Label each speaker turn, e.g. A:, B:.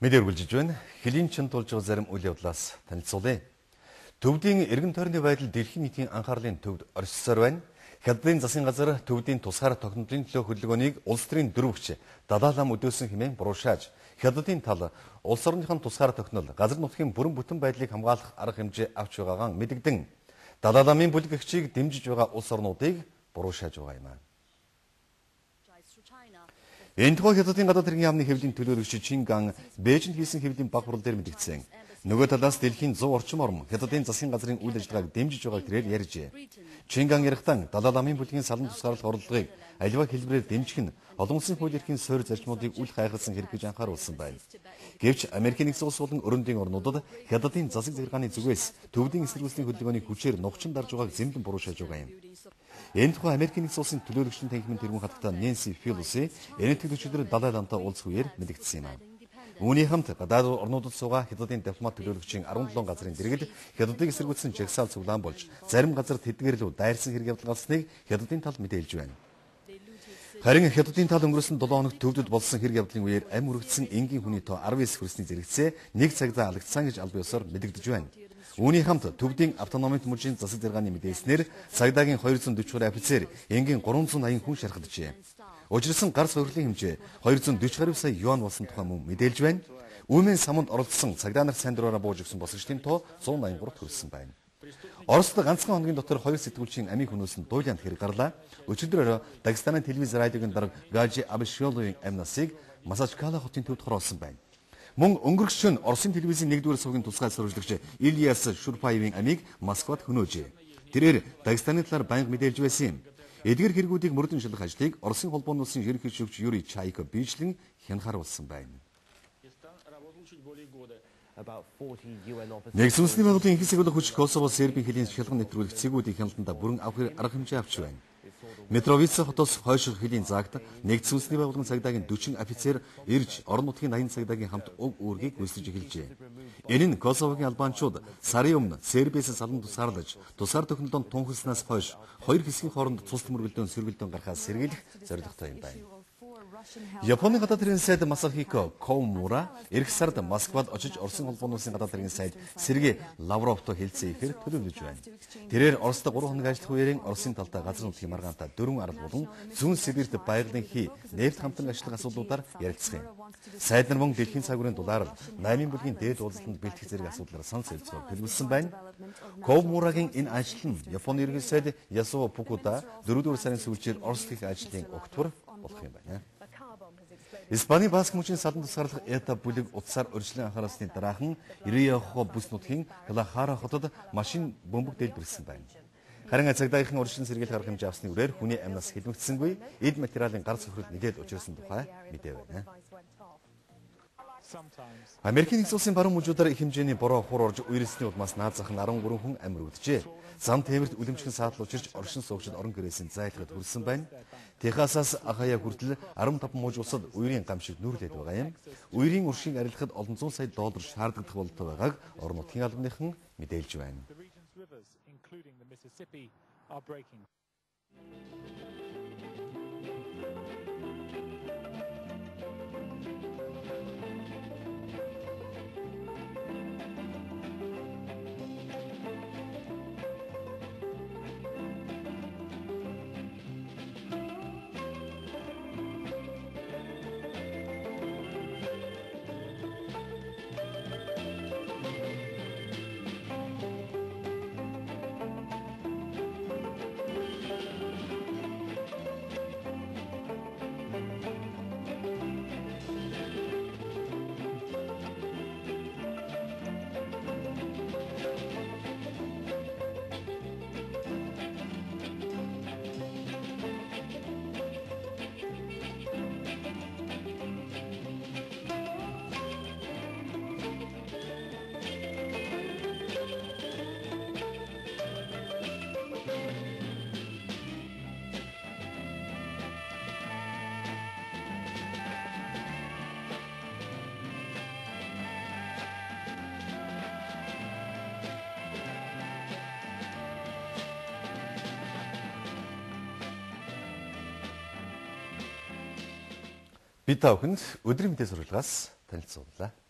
A: Мэдээ үргэлжиж байна. Хөлийн чин тулж байгаа зарим үйл явдлаас танилцуулъя. Төвдийн эргэн тойрны байдал дэлхийн нийтийн анхаарлын төвд оршсоор байна. Хятадын засгийн газар төвдийн тусгаар тогтнолын төлөө хөдөлгөөнийг улс төрийн дөрвөгч далаалам өдөөсөн хэмээн буруушааж, Хятадын тал улс орныхон тусгаар тогтнол газар нутгийн бүрэн бүтэн байдлыг хамгаалах арга хэмжээ авч байгаагаа мэдэгдэн далааламын бүлэгчийг дэмжиж байгаа улс орнуудыг буруушааж байгаа юм. Энэ тухай Хятадын гадаад хэргийн яамны хэвлийн төлөөлөгч Чинган Бээжинд хийсэн хэвлийн баг хурал дээр мэдгдсэн. Нөгөө талаас дэлхийн 100 орчим орн Хятадын засгийн газрын үйл ажиллагааг дэмжиж байгааг тэрээр ярьжээ. Чинган ярихдаа далааламын бүлгийн салан тусгаарлах орлогыг аливаа хэлбэрээр дэмжих нь олон улсын хууль эрхийн суурь зарчмуудыг үл хайхалсан хэрэг гэж анхааруулсан байна. Гэвч Америкийн нэгдсэн улс болон өрөөндийн орнуудад Хятадын засаг захиргааны зүгээс төвдийн эсэргүүцлийн хөдөлгөөнийг хүчээр нухчин дарж байгааг зэмлэн буруушааж байгаа юм. Энэ тухай Америкийн нэгдсэн улсын төлөөлөгчдийн танхимын тэргүүн хатагтай Нэнси Пелоси энэ төлөвчдөр Далай-ламтай уулзах үеэр мэдэгдсэн юм. Үүний хамт гадаад орнуудад суугаа Хятадын дипломат төлөөлөгчийн 17 газрын дэргэд Хятадыг эсэргүүцсэн жагсаал цуглаан болж зарим газар тэдгээрэлүү дайрсан хэрэг явуулгасныг Хятадын тал мэдээлж байна. Харин Хятадын тал өнгөрсөн 7 хоногт төвдөд болсон хэрэг явдлын үеэр ам өргөдсөн энгийн хүний тоо 19 хүрсний зэрэгцээ нэг цагтаа алагдсан гэж албан ёсоор мэдэгдэж байна. Үүний хамт төвдийн автономит мужийн засаг захиргааны мэдээснээр цагдаагийн 240 офицер энгийн 380 хүн шархалжээ. Учирсан гар сойрлын хэмжээ 240 гаруй сая юан болсон тухай мөн мэдээлж байна. Үүмэн самунд оролцсон цагдаа нарт сайн дураараа бууж өгсөн босгочдын тоо 183 хүрсэн байна. Оросд ганцхан хоногийн дотор 2 сэтгүүлчийн амийг хөнөөсөн дуйланд хэрэг гарлаа. Өчигдөр Дагестаны телевиз радиогийн дарга Гажи Абишоловын амнасыг Масачкала хотын төвд хороолсон байна. Мөн өнгөрөгчөн Оросын телевизийн 1-р сувгийн тусгай сурвалжлагч Ильяс Шурпаевын амийг Москвад хөнөөжээ. Тэрээр Дагестаны талаар байнга мэдээлж байсан юм. Эдгээр хэрэгүүдийг мөрдөн шалгах ажлыг Оросын холбооны улсын ерөнхий шүүгч Юрий Чайко бичлэн хянхааруулсан байна. Нэгдсэн улсны байгууллагын их хэсэг хүч Косово Сербийн хэлийн шалган нэвтрүүлэх цэгүүдийн хяналтанд бүрэн арга хэмжээ авч байна. Метровица хотоос хойших хэлийн загт нэгдсэн улсны байгууллагын цагдаагийн 40 офицер ирж орон нутгийн 80 цагдаагийн хамт уг үүргийг гүйцэтгэж эхэлжээ. Энэ нь Косовогийн албанчууд сарын өмнө Сербиэс салан тусгаарлаж, тусгаар тохиолдолд тунхагласнаас хойш хоёр хэсгийн хооронд цус төмөргөлдөөн сэргэлдэн гарахаас сэргийлэх зорилготой юм байна. Японы гадаад хэргийн сайд Масахико Комура эх сард Москвад очиж Оросын холбооны улсын гадаад хэргийн сайд Сергей Лавровтой хэлцээ ихээр төлөвлөж байна. Тэрээр Оростой 3 хоног ажиллах үеэрийн Оросын талдаа газар нутгийн маргаантай 4 арал болон зүүн Сибирт байгалийн хий нефт хамтран ажиллах асуудлуудаар ярилцсан юм. Сайд нар мөн дэлхийн цагуурын дулаар 8 бүлгийн дээд уулзалтанд бэлтгэх зэрэг асуудлаар санал солилцохоор төлөвлөсөн байна. Комурагийн энэ ажил нь Японы ерөнхий сайд Ясуо Фукуда 4-р сарын сүүлчээр Орос дэх ажлын өгтвөр болох юм байна. Испани Баск мужийн салан тусгаарлах ЭТА бүлэг утсаар урьдчилан анхааруулсны дараахан Ириахо бүс нутгийн Калахара хотод машин бөмбөг дэлбэрсэн байна. Харин цагдаагийнхын урьдчилан сэргийлэх арга хэмжээ авсны үрээр хүний амнаас хэлмэгдсэнгүй эд материалын гар цөхрөд нэлээд учирсан тухай мэдээ байна. Америкийн нэгдсэн улсын баруун мужуудаар их хэмжээний бороо хур орж үерсний улмаас наазах нь 13 хүн амир өвдөжээ. Зам тэмэрт үлэмжхэн саадлал учирч оршин суугчид орон гэрээсийн зайлахад хүрсэн байна. Техасаас Ахая хүртэл 15 муж улсад үерийн гамшиг нүүрлээд байгаа юм. Үерийн уршиг арилгахад олон зуун сая доллар шаардлагатай бололтой байгааг орон нутгийн албаныхан мэдээлж байна. Бид та бүхэнд өдрийн мэдээ сурвалжлагаас танилцууллаа.